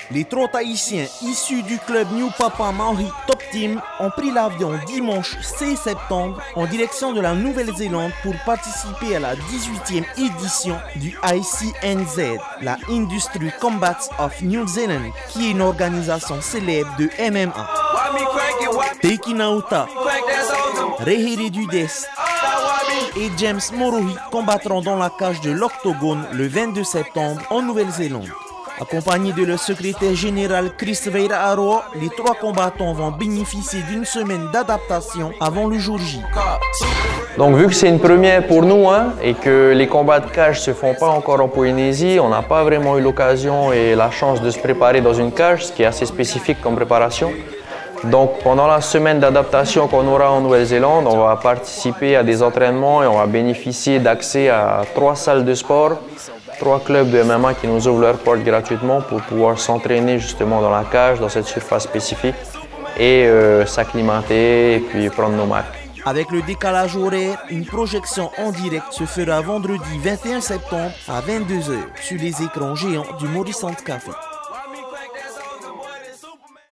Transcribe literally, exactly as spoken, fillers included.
Les trois Haïtiens issus du club New Papa Maori Top Team ont pris l'avion dimanche seize septembre en direction de la Nouvelle-Zélande pour participer à la dix-huitième édition du I C N Z, la Industry Combats of New Zealand, qui est une organisation célèbre de M M A. Teiki Nauta, Rehere Dudes et James Morohi combattront dans la cage de l'Octogone le vingt-deux septembre en Nouvelle-Zélande. Accompagnés de leur secrétaire général Chris Veira Aroa, les trois combattants vont bénéficier d'une semaine d'adaptation avant le jour J. Donc vu que c'est une première pour nous hein, et que les combats de cage ne se font pas encore en Polynésie, on n'a pas vraiment eu l'occasion et la chance de se préparer dans une cage, ce qui est assez spécifique comme préparation. Donc pendant la semaine d'adaptation qu'on aura en Nouvelle-Zélande, on va participer à des entraînements et on va bénéficier d'accès à trois salles de sport, trois clubs de M M A qui nous ouvrent leurs portes gratuitement pour pouvoir s'entraîner justement dans la cage, dans cette surface spécifique et euh, s'acclimater et puis prendre nos marques. Avec le décalage horaire, une projection en direct se fera vendredi vingt et un septembre à vingt-deux heures sur les écrans géants du Morissant Café.